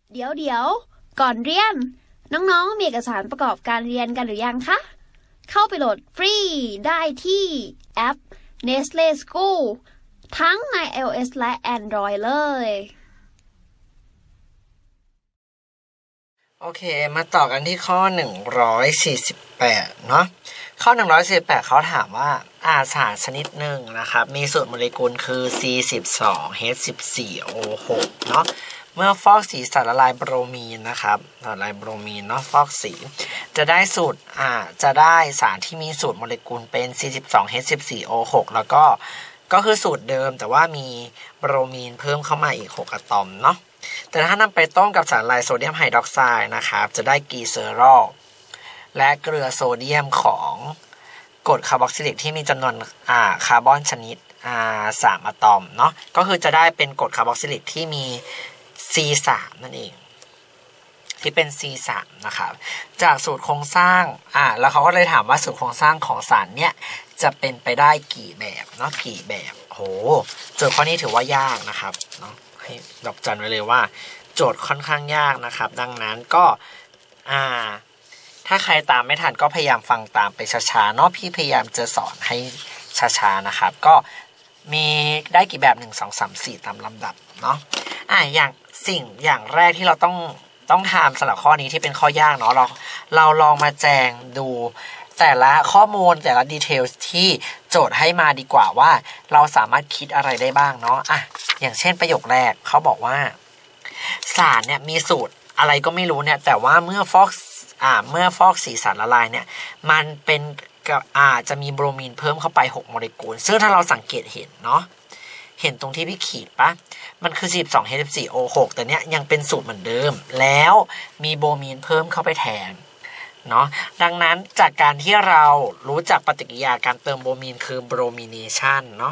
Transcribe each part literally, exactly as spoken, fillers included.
เดี๋ยวเดี๋ยวก่อนเรียนน้องๆมีเอกสารประกอบการเรียนกันหรือยังคะเข้าไปโหลดฟรีได้ที่แอป Nestle School ทั้งใน iOS และ Android เลยโอเคมาต่อกันที่ข้อหนึ่งร้อยสี่สิบแปดเนาะข้อหนึ่งร้อยสี่สิบแปดเขาถามว่าอาสารชนิดหนึ่งนะครับมีสูตรโมเลกุลคือ ซี สิบสอง เอช สิบสี่ โอ หก เนาะเมื่อฟอกสีสารละลายโบรมีนนะครับสารละลายโบรมีนเนาะฟอกสีจะได้สูตรอ่าจะได้สารที่มีสูตรโมเลกุลเป็น ซี สิบสอง เอช สิบสี่ โอ หก แล้วก็ก็คือสูตรเดิมแต่ว่ามีโบรมีนเพิ่มเข้ามาอีกหกอะตอมเนาะแต่ถ้านำไปต้มกับสารละลายโซเดียมไฮดรอกไซด์นะครับจะได้กลีเซอรอลและเกลือโซเดียมของกรดคาร์บอกซิลิกที่มีจำนวนอ่าคาร์บอนชนิดอ่าสามอะตอมเนาะก็คือจะได้เป็นกรดคาร์บอกซิลิกที่มี ซี สาม นั่นเองที่เป็น ซี สาม นะครับจากสูตรโครงสร้างอ่าแล้วเขาก็เลยถามว่าสูตรโครงสร้างของสารเนี้ยจะเป็นไปได้กี่แบบเนาะกี่แบบโหโจทย์ข้อนี้ถือว่ายากนะครับเนาะให้ดอกจันไว้เลยว่าโจทย์ค่อนข้างยากนะครับดังนั้นก็อ่าถ้าใครตามไม่ทันก็พยายามฟังตามไปช้าๆเนาะพี่พยายามจะสอนให้ช้าๆนะครับก็มีได้กี่แบบหนึ่ง สอง สาม สี่ตามลำดับเนาะอ่าอย่างสิ่งอย่างแรกที่เราต้องต้องทำสำหรับข้อนี้ที่เป็นข้อยากเนาะเราเราลองมาแจงดูแต่ละข้อมูลแต่ละดีเทลที่โจทย์ให้มาดีกว่าว่าเราสามารถคิดอะไรได้บ้างเนาะอ่ะอย่างเช่นประโยคแรกเขาบอกว่าสารเนี่ยมีสูตรอะไรก็ไม่รู้เนี่ยแต่ว่าเมื่อฟอกอ่าเมื่อฟอกสีสารละลายเนี่ยมันเป็นอาจจะมีโบรมีนเพิ่มเข้าไปหกโมเลกุลซึ่งถ้าเราสังเกตเห็นเนาะเห็นตรงที่พี่ขีดปะมันคือ สิบสอง เอช สิบสี่ โอ หก แต่เนี้ยยังเป็นสูตรเหมือนเดิมแล้วมีโบรมีนเพิ่มเข้าไปแทนเนาะดังนั้นจากการที่เรารู้จักปฏิกิริยาการเติมโบรมีนคือโบรมิเนชันเนาะ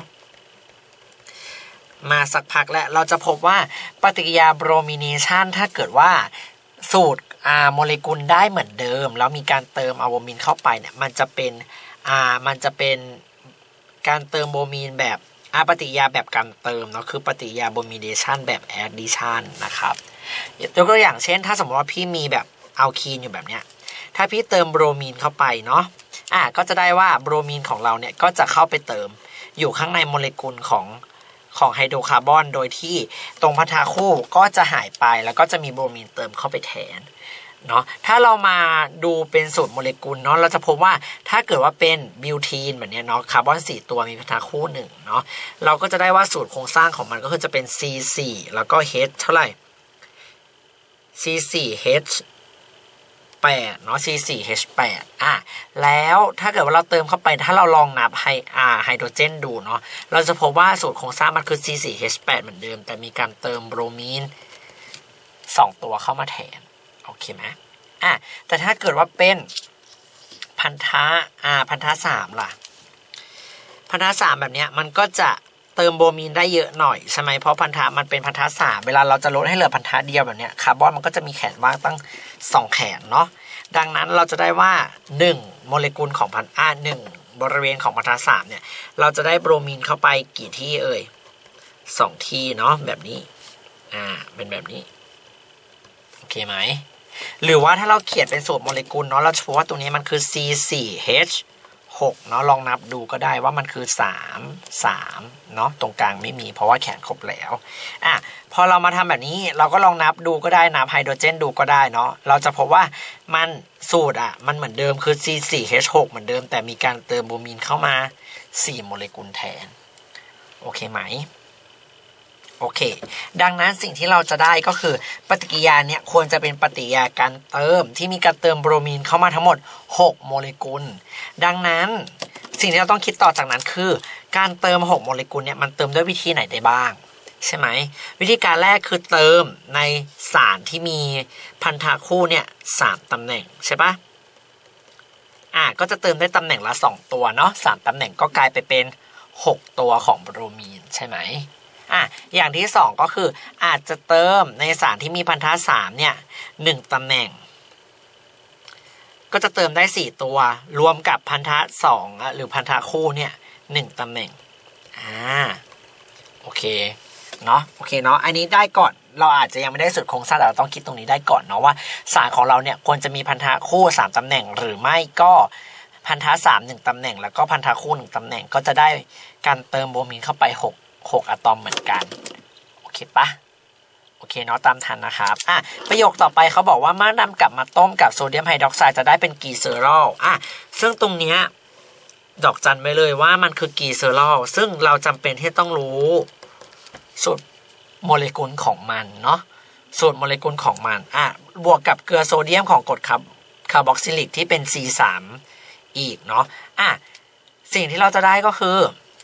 มาสักพักแล้วเราจะพบว่าปฏิกิริยาโบรมิเนชันถ้าเกิดว่าสูตรอ่าโมเลกุลได้เหมือนเดิมแล้วมีการเติมอะโบรมีนเข้าไปเนี่ยมันจะเป็นอ่ามันจะเป็นการเติมโบรมีนแบบอ่าปฏิกิริยาแบบการเติมเนาะคือปฏิกิริยาโบรมิเนชันแบบแอดดิชันนะครับยกตัวอย่างเช่นถ้าสมมติว่าพี่มีแบบอัลคีนอยู่แบบเนี้ยถ้าพี่เติมโบรมีนเข้าไปเนาะอ่าก็จะได้ว่าโบรมีนของเราเนี่ยก็จะเข้าไปเติมอยู่ข้างในโมเลกุลของของไฮโดรคาร์บอนโดยที่ตรงพันธะคู่ก็จะหายไปแล้วก็จะมีโบรมีนเติมเข้าไปแทนเนาะถ้าเรามาดูเป็นสูตรโมเลกุลเนาะเราจะพบว่าถ้าเกิดว่าเป็นบิวทีนแบบนี้เนาะคาร์บอนสี่ตัวมีพันธะคู่หนึ่งเนาะเราก็จะได้ว่าสูตรโครงสร้างของมันก็คือจะเป็น ซี สี่ แล้วก็ H เท่าไหร่ ซี สี่ H แปดเนาะ ซี สี่ H แปดอ่ะแล้วถ้าเกิดว่าเราเติมเข้าไปถ้าเราลองนับไฮอ่าไฮโดรเจนดูเนาะเราจะพบว่าสูตรโครงสร้างมันคือ ซี สี่ H แปดเหมือนเดิมแต่มีการเติมโบรมีนสองตัวเข้ามาแทนโอเคไหมอ่ะแต่ถ้าเกิดว่าเป็นพันธะอ่าพันธะสามล่ะพันธะสามแบบเนี้ยมันก็จะเติมโบรมีนได้เยอะหน่อยใช่ไหมเพราะพันธะมันเป็นพันธะสามเวลาเราจะลดให้เหลือพันธะเดียวแบบเนี้ยคาร์บอนมันก็จะมีแขนว่างตั้งสองแขนเนาะดังนั้นเราจะได้ว่าหนึ่งโมเลกุลของพันอ่าหนึ่งบริเวณของพันธะสามเนี่ยเราจะได้โบรมีนเข้าไปกี่ที่เอ่ยสองที่เนาะแบบนี้อ่าเป็นแบบนี้โอเคไหมหรือว่าถ้าเราเขียนเป็นสูตรโมเลกุลเนาะเราจะพบว่าตรงนี้มันคือ ซี สี่ H หกเนาะลองนับดูก็ได้ว่ามันคือสาม สามเนาะตรงกลางไม่มีเพราะว่าแขนครบแล้วอ่ะพอเรามาทำแบบนี้เราก็ลองนับดูก็ได้นับไฮโดรเจนดูก็ได้เนาะเราจะพบว่ามันสูตรอ่ะมันเหมือนเดิมคือ ซี สี่ H หกเหมือนเดิมแต่มีการเติมโบรมีนเข้ามาสี่โมเลกุลแทนโอเคไหมโอเคดังนั้นสิ่งที่เราจะได้ก็คือปฏิกิริยาเนี่ยควรจะเป็นปฏิกิริยาการเติมที่มีการเติมโบรมีนเข้ามาทั้งหมดหกโมเลกุลดังนั้นสิ่งที่เราต้องคิดต่อจากนั้นคือการเติมหกโมเลกุลเนี่ยมันเติมด้วยวิธีไหนได้บ้างใช่ไหมวิธีการแรกคือเติมในสารที่มีพันธะคู่เนี่ยสามตำแหน่งใช่ปะอ่ะก็จะเติมได้ตำแหน่งละสองตัวเนาะสามตำแหน่งก็กลายไปเป็นหกตัวของโบรมีนใช่ไหมอ่ะอย่างที่สองก็คืออาจจะเติมในสารที่มีพันธะสามเนี่ยหนึ่งตำแหน่งก็จะเติมได้สี่ตัวรวมกับพันธะสองหรือพันธะคู่เนี่ยหนึ่งตำแหน่งอ่าโอเคเนาะโอเคเนาะอันนี้ได้ก่อนเราอาจจะยังไม่ได้สูตรโครงสร้างแต่เราต้องคิดตรงนี้ได้ก่อนเนาะว่าสารของเราเนี่ยควรจะมีพันธะคู่สามตำแหน่งหรือไม่ก็พันธะสามหนึ่งตำแหน่งแล้วก็พันธะคู่หนึ่งตำแหน่งก็จะได้การเติมโบมีนเข้าไปหก หกอะตอมเหมือนกันโอเคปะโอเคเนาะตามทันนะครับอ่ะประโยคต่อไปเขาบอกว่าเมื่อนำกลับมาต้มกับโซเดียมไฮดรอกไซด์จะได้เป็นกีเซอรอลอ่ะซึ่งตรงเนี้ยดอกจันไปเลยว่ามันคือกีเซอรอลซึ่งเราจำเป็นที่ต้องรู้สูตรโมเลกุลของมันเนาะสูตรโมเลกุลของมันอ่ะบวกกับเกลือโซเดียมของกรดคาร์คาร์บอกซิลิกที่เป็น ซี สาม อีกเนาะอ่ะสิ่งที่เราจะได้ก็คือ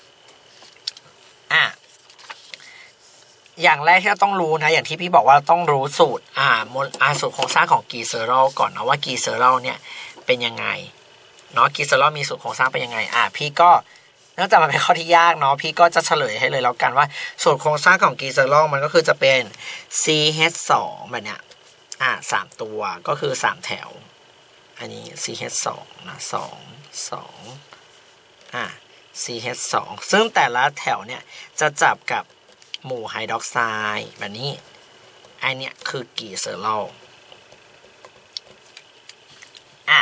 อ่ะอย่างแรกที่เราต้องรู้นะอย่างที่พี่บอกว่าต้องรู้สูตรอ่าโมอ่าสูตรโครงสร้างของกีเซอรอลก่อนนะว่ากีเซอรอลเนี่ยเป็นยังไงเนาะกีเซอรอลมีสูตรโครงสร้างเป็นยังไงอ่ะพี่ก็เนื่องจากมันเป็นข้อที่ยากเนาะพี่ก็จะเฉลยให้เลยแล้วกันว่าสูตรโครงสร้างของกีเซอรอลมันก็คือจะเป็น ซี เอช สอง แบบเนี้ยอ่ะสามตัวก็คือสามแถวอันนี้ ซี เอช สอง นะสอง สองอ่ะ ซี เอช สอง ซึ่งแต่ละแถวเนี่ยจะจับกับหมู่ไฮดรอกไซด์แบบนี้ไอเนี้ยคือกีเซอรอลอ่ะ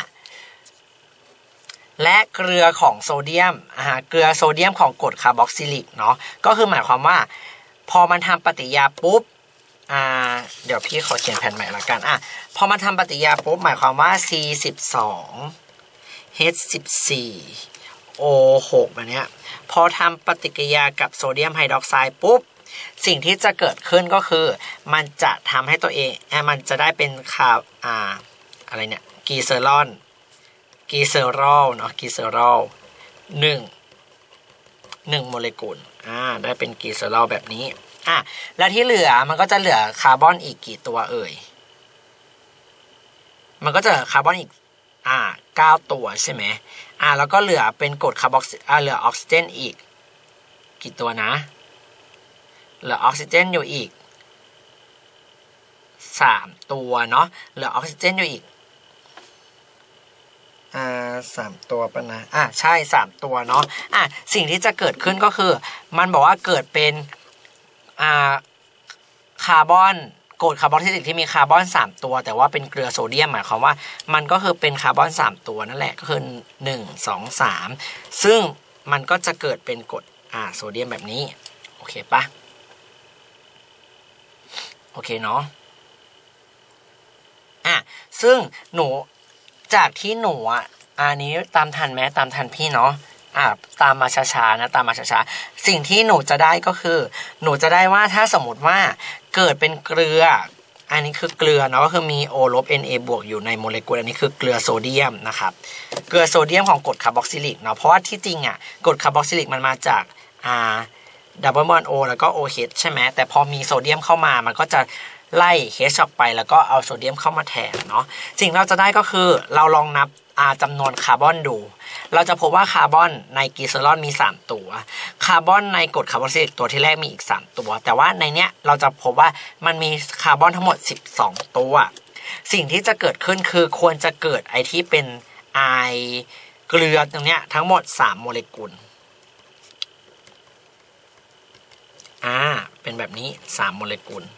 และเกลือของโซเดียมอ่าเกลือโซเดียมของกรดคาร์บอกซิลิกเนาะก็คือหมายความว่าพอมันทำปฏิกิริยาปุ๊บอ่าเดี๋ยวพี่ขอเขียนแผ่นใหม่ละกันอ่ะพอมันทำปฏิกิริยาปุ๊บหมายความว่า ซี สิบสอง เอช สิบสี่ โอ หก แบบเนี้ยพอทำปฏิกิริยากับโซเดียมไฮดรอกไซด์ปุ๊บสิ่งที่จะเกิดขึ้นก็คือมันจะทำให้ตัวเองมันจะได้เป็นคาร์อ่าอะไรเนี่ยกีเซอรอลกีเซอรอลเนาะกีเซอรอลหนึ่งหนึ่งโมเลกุลอ่าได้เป็นกีเซอรอลแบบนี้อ่ะแล้วที่เหลือมันก็จะเหลือคาร์บอนอีกกี่ตัวเอ่ยมันก็จะเหลือคาร์บอนอีกอ่าเก้าตัวใช่ไหมอ่าแล้วก็เหลือเป็นกรดคาร์บอกอ่าเหลือออกซิเจนอีกกี่ตัวนะเหลือออกซิเจนอยู่อีกสามตัวเนาะเหลือออกซิเจนอยู่อีกอ่าสามตัวปะนะอ่ะใช่สามตัวเนาะอ่ะสิ่งที่จะเกิดขึ้นก็คือมันบอกว่าเกิดเป็นอ่าคาร์บอนกรดคาร์บอนซิลิกที่มีคาร์บอนสามตัวแต่ว่าเป็นเกลือโซเดียมหมายความว่ามันก็คือเป็นคาร์บอนสามตัวนั่นแหละก็คือหนึ่ง สอง สามซึ่งมันก็จะเกิดเป็นกรดอ่าโซเดียมแบบนี้โอเคปะโอเคเนาะอ่ะซึ่งหนูจากที่หนูอ่ะอันนี้ตามทันไหมตามทันพี่เนาะอ่ะตามมาช้าๆนะตามมาช้าๆสิ่งที่หนูจะได้ก็คือหนูจะได้ว่าถ้าสมมติว่าเกิดเป็นเกลืออันนี้คือเกลือเนาะก็คือมี O ลบ Na บวกอยู่ในโมเลกุลอันนี้คือเกลือโซเดียมนะครับเกลือโซเดียมของกรดคาร์บอกซิลิกเนาะเพราะว่าที่จริงอ่ะกรดคาร์บอกซิลิกมันมาจากอ่าดับเบิลบอนด์ O แล้วก็ OH ใช่ไหมแต่พอมีโซเดียมเข้ามามันก็จะไล่ H ออกไปแล้วก็เอาโซเดียมเข้ามาแทนเนาะสิ่งเราจะได้ก็คือเราลองนับจำนวนคาร์บอนดูเราจะพบว่าคาร์บอนในกีเซอรอลมีสามตัวคาร์บอนในกรดคาร์บอกซิลิกตัวที่แรกมีอีกสามตัวแต่ว่าในเนี้ยเราจะพบว่ามันมีคาร์บอนทั้งหมดสิบสองตัวสิ่งที่จะเกิดขึ้นคือควรจะเกิดไอที่เป็นไอเกลือตรงเนี้ยทั้งหมดสามโมเลกุลอ่าเป็นแบบนี้สามโมเลกุล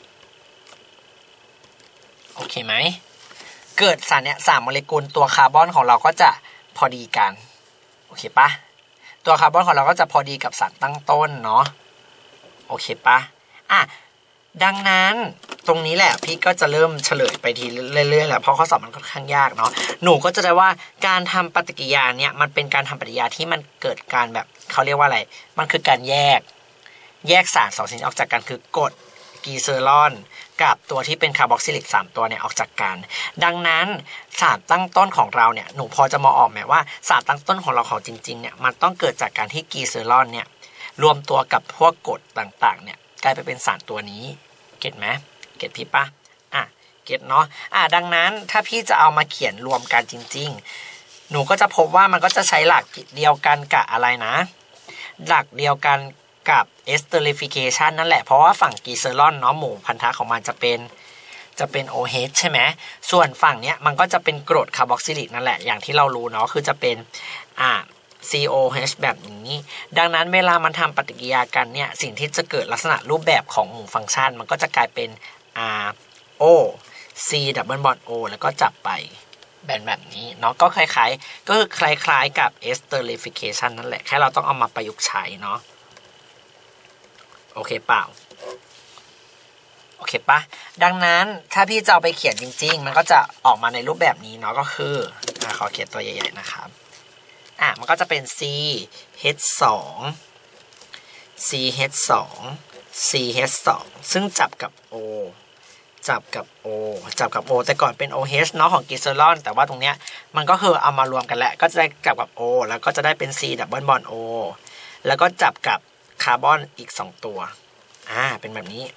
โอเคไหมเกิดสารเนี้ยสามโมเลกุลตัวคาร์บอนของเราก็จะพอดีกันโอเคปะตัวคาร์บอนของเราก็จะพอดีกับสารตั้งต้นเนาะโอเคปะอ่ะดังนั้นตรงนี้แหละพี่ก็จะเริ่มเฉลยไปทีเรื่อยๆแหละเพราะข้อสอบมันค่อนข้างยากเนาะหนูก็จะได้ว่าการทำปฏิกิริยาเนี่ยมันเป็นการทำปฏิกิริยาที่มันเกิดการแบบเขาเรียกว่าอะไรมันคือการแยกแยกสารสองชนิดออกจากกันคือกรดกีเซอรอลกับตัวที่เป็นคาร์บอกซิลิกสามตัวเนี่ยออกจากกันดังนั้นสารตั้งต้นของเราเนี่ยหนูพอจะมองออกไหมว่าสารตั้งต้นของเราของจริงๆเนี่ยมันต้องเกิดจากการที่กีเซอรอลเนี่ยรวมตัวกับพวกกรดต่างๆเนี่ยกลายไปเป็นสารตัวนี้เก็ตไหมเก็ตพี่ปะอ่ะเก็ตเนาะอ่ะดังนั้นถ้าพี่จะเอามาเขียนรวมกันจริงๆหนูก็จะพบว่ามันก็จะใช้หลักเดียวกันกับอะไรนะหลักเดียวกันกับ esterification นั่นแหละเพราะว่าฝั่งกีเซอรอลเนาะหมู่พันธะของมันจะเป็นจะเป็น OH ใช่ไหมส่วนฝั่งเนี้ยมันก็จะเป็นกรดคาร์บอกซิลิกนั่นแหละอย่างที่เรารู้เนาะคือจะเป็นอ่าซี โอ เอช แบบนี้ดังนั้นเวลามันทำปฏิกิริยากันเนี่ยสิ่งที่จะเกิดลักษณะรูปแบบของหมู่ฟังก์ชันมันก็จะกลายเป็น R O C double bond O แล้วก็จับไปแบบแบบนี้เนาะก็คล้ายๆก็คือคล้ายๆกับ esterification นั่นแหละแค่เราต้องเอามาประยุกต์ใช้เนาะโอเคเปล่าโอเคปะดังนั้นถ้าพี่จะเอาไปเขียนจริงๆมันก็จะออกมาในรูปแบบนี้เนาะก็คืออ่ะขอเขียนตัวใหญ่ๆนะครับอ่ะมันก็จะเป็น C H สอง C H สอง C H สองซึ่งจับกับ O จับกับ O จับกับ O แต่ก่อนเป็น โอ เอช เนาะของกิเซอรอนแต่ว่าตรงเนี้ยมันก็คือเอามารวมกันแหละก็จะได้จับกับ O แล้วก็จะได้เป็น C double bond O แล้วก็จับกับคาร์บอนอีกสองตัวอ่าเป็นแบบนี้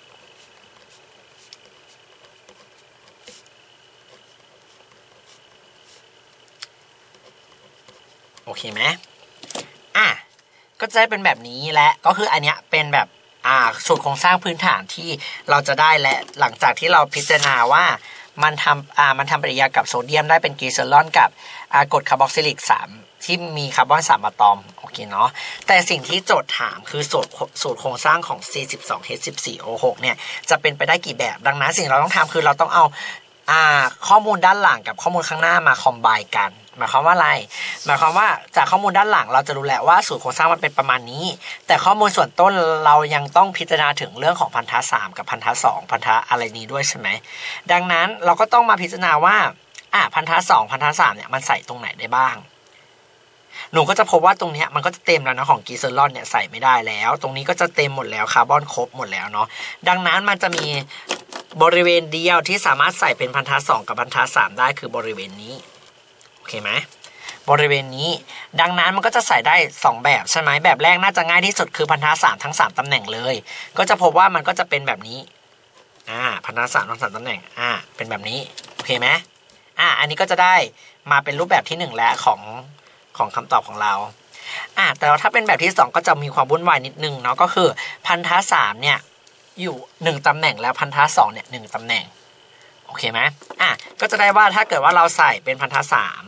โอเคไหมอ่ะก็จะได้เป็นแบบนี้และก็คืออันเนี้ยเป็นแบบอ่าสูตรโครงสร้างพื้นฐานที่เราจะได้และหลังจากที่เราพิจารณาว่ามันทำอ่ามันทำปฏิกิริยากับโซเดียมได้เป็นกลีเซอรอนกับอ่ากรดคาร์บอกซิลิกสามที่มีคาร์บอนสามอะตอมโอเคเนาะแต่สิ่งที่โจทย์ถามคือสูตรสูตรโครงสร้างของ ซี สิบสอง เอช สิบสี่ โอ หก เนี่ยจะเป็นไปได้กี่แบบดังนั้นสิ่งเราต้องทำคือเราต้องเอาอ่าข้อมูลด้านหลังกับข้อมูลข้างหน้ามาคอมไบน์กันหมายความว่าอะไรหมายความว่าจากข้อมูลด้านหลังเราจะรู้แหละว่าสูตรโครงสร้างมันเป็นประมาณนี้แต่ข้อมูลส่วนต้นเรายังต้องพิจารณาถึงเรื่องของพันธะสามกับพันธะสองพันธะอะไรนี้ด้วยใช่ไหมดังนั้นเราก็ต้องมาพิจารณาว่าอ่ะพันธะสองพันธะสามเนี่ยมันใส่ตรงไหนได้บ้างหนูก็จะพบว่าตรงนี้มันก็จะเต็มแล้วนะของกลีเซอรอนเนี่ยใส่ไม่ได้แล้วตรงนี้ก็จะเต็มหมดแล้วคาร์บอนครบหมดแล้วเนาะดังนั้นมันจะมีบริเวณเดียวที่สามารถใส่เป็นพันธะสองกับพันธะสามได้คือบริเวณนี้โอเคไหมบริเวณนี้ดังนั้นมันก็จะใส่ได้สองแบบใช่ไหมแบบแรกน่าจะง่ายที่สุดคือพันธะสามทั้งสามตำแหน่งเลยก็จะพบว่ามันก็จะเป็นแบบนี้อ่าพันธะสามทั้งสามตำแหน่งอ่าเป็นแบบนี้โอเคไหมอ่าอันนี้ก็จะได้มาเป็นรูปแบบที่หนึ่งแล้วของของคำตอบของเราอ่าแต่ถ้าเป็นแบบที่สองก็จะมีความวุ่นวายนิดนึงเนาะก็คือพันธะสามเนี่ยอยู่หนึ่งตำแหน่งแล้วพันธะสองเนี่ยหนึ่งตำแหน่งโอเคไหมอ่ะก็จะได้ว่าถ้าเกิดว่าเราใส่เป็นพันธะสาม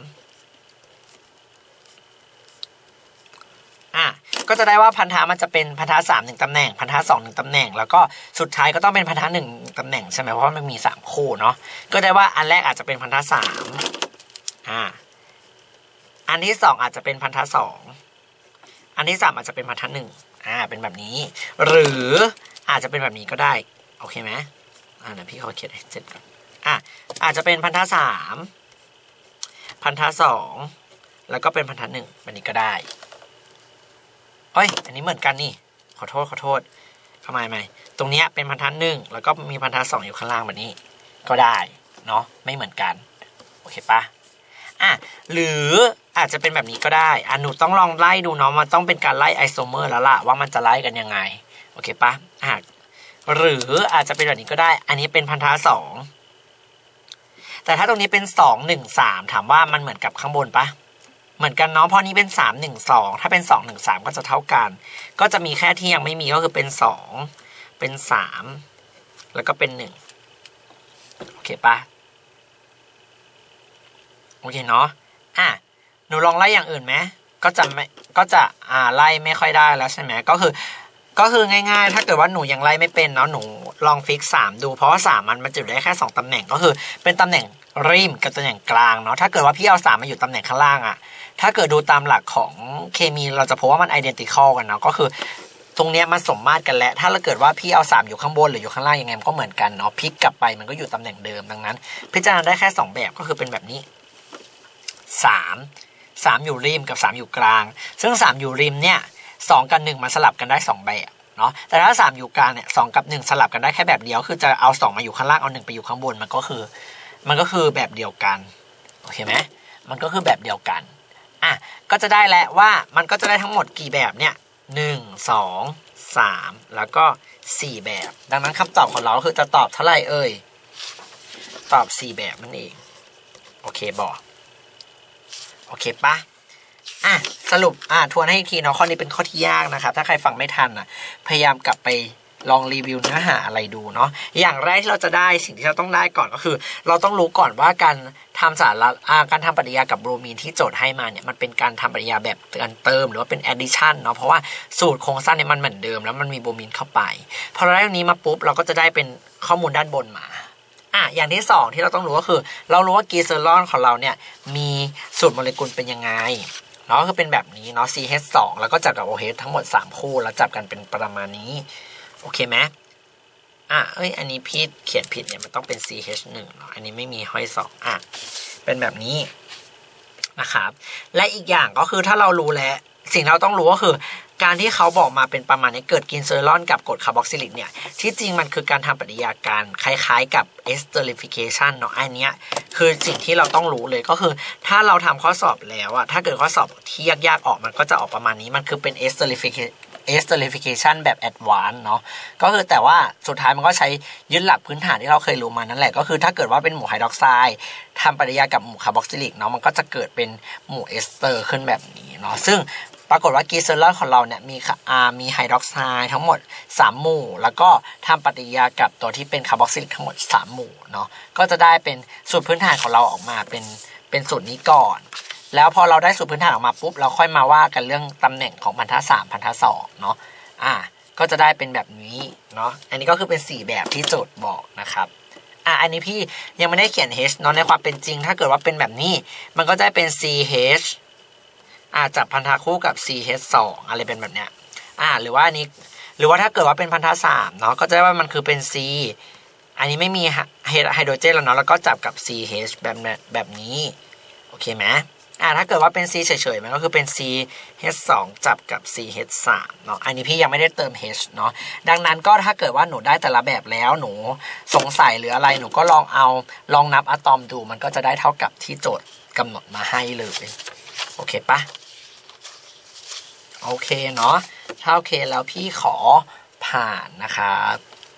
อ่ะก็จะได้ว่าพันธะมันจะเป็นพันธะสามหนึ่งตำแหน่งพันธะสองหนึ่งตำแหน่งแล้วก็สุดท้ายก็ต้องเป็นพันธะหนึ่งตำแหน่งใช่ไหมเพราะว่ามันมีสามคู่เนาะก็ได้ว่าอันแรกอาจจะเป็นพันธะสามอ่าอันที่สองอาจจะเป็นพันธะสองอันที่สามอาจจะเป็นพันธะหนึ่งอ่าเป็นแบบนี้หรืออาจจะเป็นแบบนี้ก็ได้โอเคไหมอ่าเดี๋ยวพี่ขอเขียนให้เสร็จก่อนอ่ะอาจจะเป็นพันธะสามพันธะสองแล้วก็เป็นพันธะหนึ่งแบบนี้ก็ได้เอ้ยอันนี้เหมือนกันนี่ขอโทษขอโทษทำไมไม่ตรงนี้เป็นพันธะหนึ่งแล้วก็มีพันธะสองอยู่ข้างล่างแบบนี้ก็ได้เนาะไม่เหมือนกันโอเคปะอ่ะหรืออาจจะเป็นแบบนี้ก็ได้อ่ะหนูต้องลองไล่ดูเนาะมันต้องเป็นการไล่ไอโซเมอร์แล้วล่ะว่ามันจะไล่กันยังไงโอเคปะอ่ะหรืออาจจะเป็นแบบนี้ก็ได้อันนี้เป็นพันธะสองแต่ถ้าตรงนี้เป็นสองหนึ่งสามถามว่ามันเหมือนกับข้างบนปะเหมือนกันเนาะเพราะนี้เป็นสามหนึ่งสองถ้าเป็นสองหนึ่งสามก็จะเท่ากันก็จะมีแค่ที่ยังไม่มีก็คือเป็นสองเป็นสามแล้วก็เป็นหนึ่งโอเคปะโอเคเนาะอ่ะหนูลองไล่อย่างอื่นไหมก็จะไม่ก็จะอ่าไล่ไม่ค่อยได้แล้วใช่ไหมก็คือก็คือง่ายๆถ้าเกิดว่าหนูยังไล่ไม่เป็นเนาะหนูลองฟิกสามดูเพราะว่าสามมันมันจะอยู่ได้แค่สองตำแหน่งก็คือเป็นตำแหน่งริมกับตำแหน่งกลางเนาะถ้าเกิดว่าพี่เอาสามมาอยู่ตำแหน่งข้างล่างอะถ้าเกิดดูตามหลักของเคมีเราจะพบว่ามันไอเดนติคอลกันเนาะก็คือตรงเนี้ยมันสมมาตรกันแล้วถ้าเราเกิดว่าพี่เอาสามอยู่ข้างบนหรืออยู่ข้างล่างยังไงมันก็เหมือนกันเนาะพลิกกลับไปมันก็อยู่ตำแหน่งเดิมดังนั้นพิจารณาได้แค่สองแบบก็คือเป็นแบบนี้สามสามอยู่ริมกับสามอยู่กลางซึ่งสามอยู่ริมเนี่ยสองกับหนึ่งมันสลับกันได้สองแบบเนาะแต่ถ้าสามอยู่กลางเนี่ยสองกับหนึ่งสลับกันได้แค่แบบเดียวคือจะเอาสองมาอยู่ข้างล่างเอาหนึ่งไปอยู่ข้างบนมันก็คือมันก็คือแบบเดียวกันโอเคไหมมันก็คือแบบเดียวกันอ่ะก็จะได้แล้วว่ามันก็จะได้ทั้งหมดกี่แบบเนี่ยหนึ่งสองสามแล้วก็สี่แบบดังนั้นคำตอบของเราคือจะตอบเท่าไหร่เอ่ยตอบสี่แบบนั่นเองโอเคบอกโอเคปะอ่ะสรุปอ่ะทวนให้อีกทีเนาะข้อนี้เป็นข้อที่ยากนะครับถ้าใครฟังไม่ทันอ่ะพยายามกลับไปลองรีวิวเนื้อหาอะไรดูเนาะอย่างแรกที่เราจะได้สิ่งที่เราต้องได้ก่อนก็คือเราต้องรู้ก่อนว่าการทำสารการทำปฏิกิริยากับโบรมีนที่โจทย์ให้มาเนี่ยมันเป็นการทำปฏิกิริยาแบบการเติมหรือว่าเป็น addition เนาะเพราะว่าสูตรโครงสร้างเนี่ยมันเหมือนเดิมแล้วมันมีโบรมีนเข้าไปพอเราได้ตรงนี้มาปุ๊บเราก็จะได้เป็นข้อมูลด้านบนมาอ่ะอย่างที่สองที่เราต้องรู้ก็คือเรารู้ว่ากีเซอรอนของเราเนี่ยมีสูตรโมเลกุลเป็นยังไงเนาะก็คือเป็นแบบนี้เนาะ ซี เอช สอง แล้วก็จับกับ โอ เอช ทั้งหมดสามคู่แล้วจับกันเป็นประมาณนี้โอเคไหมอ่ะเอ้ยอันนี้พี่เขียนผิดเนี่ยมันต้องเป็น ซี เอช หนึ่ง เนาะอันนี้ไม่มีห้อยสองอ่ะเป็นแบบนี้นะครับและอีกอย่างก็คือถ้าเรารู้แล้วสิ่งที่เราต้องรู้ก็คือการที่เขาบอกมาเป็นประมาณนี้เกิดกินเซอรอนกับกรดคาร์บอกซิลิกเนี่ยที่จริงมันคือการทำปฏิกิริยาการคล้ายๆกับ esterification เนาะอันเนี้ยคือสิ่งที่เราต้องรู้เลยก็คือถ้าเราทำข้อสอบแล้วอะถ้าเกิดข้อสอบที่ยากๆออกมันก็จะออกประมาณนี้มันคือเป็น esterification esterification แบบ advanced เนาะก็คือแต่ว่าสุดท้ายมันก็ใช้ยึดหลักพื้นฐานที่เราเคยรู้มานั่นแหละก็คือถ้าเกิดว่าเป็นหมู่ไฮดรอกไซด์ทำปฏิกิริยากับหมู่คาร์บอกซิลิกเนาะมันก็จะเกิดเป็นหมู่เอสเตอร์ขึ้นแบบนี้เนาะซึ่งปรากฏว่ากีเซอรอนของเราเนี่ยมีอ่ามีไฮดรอกไซด์ทั้งหมดสามหมู่แล้วก็ทำปฏิกิริยากับตัวที่เป็นคาร์บอกซิลิกทั้งหมดสามหมู่เนาะก็จะได้เป็นสูตรพื้นฐานของเราออกมาเป็นเป็นสูตรนี้ก่อนแล้วพอเราได้สูตรพื้นฐานออกมาปุ๊บเราค่อยมาว่ากันเรื่องตำแหน่งของพันธะสามพันธะสองเนาะอ่าก็จะได้เป็นแบบนี้เนาะอันนี้ก็คือเป็นสี่แบบที่โจทย์บอกนะครับอ่ะอันนี้พี่ยังไม่ได้เขียน H เนาะในความเป็นจริงถ้าเกิดว่าเป็นแบบนี้มันก็จะเป็น ซี เอช อ่าจับพันธะคู่กับ ซี เอช สอง อะไรเป็นแบบเนี้ยอ่าหรือว่าอันนี้หรือว่าถ้าเกิดว่าเป็นพันธะสามเนาะก็จะได้ว่ามันคือเป็น C อันนี้ไม่มีไฮโดรเจนแล้วเนาะแล้วก็จับกับ ซี เอช แบบแบบนี้โอเคไหมอ่าถ้าเกิดว่าเป็น C เฉยๆมันก็คือเป็น ซี เอช สอง จับกับ ซี เอช สาม เนาะอันนี้พี่ยังไม่ได้เติม H เนาะดังนั้นก็ถ้าเกิดว่าหนูได้แต่ละแบบแล้วหนูสงสัยหรืออะไรหนูก็ลองเอาลองนับอะตอมดูมันก็จะได้เท่ากับที่โจทย์กำหนดมาให้เลยโอเคปะโอเคเนาะถ้าโอเคแล้วพี่ขอผ่านนะครับ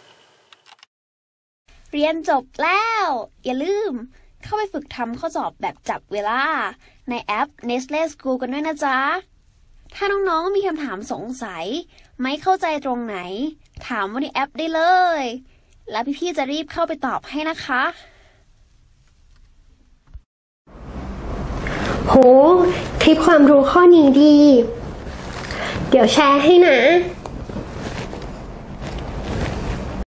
เรียนจบแล้วอย่าลืมเข้าไปฝึกทำข้อสอบแบบจับเวลาในแอป Nestle School กันด้วยนะจ๊ะถ้าน้องๆมีคำถามสงสัยไม่เข้าใจตรงไหนถามว่าในแอปได้เลยแล้วพี่ๆจะรีบเข้าไปตอบให้นะคะโหคลิปความรู้ข้อนี้ดีเดี๋ยวแชร์ให้นะ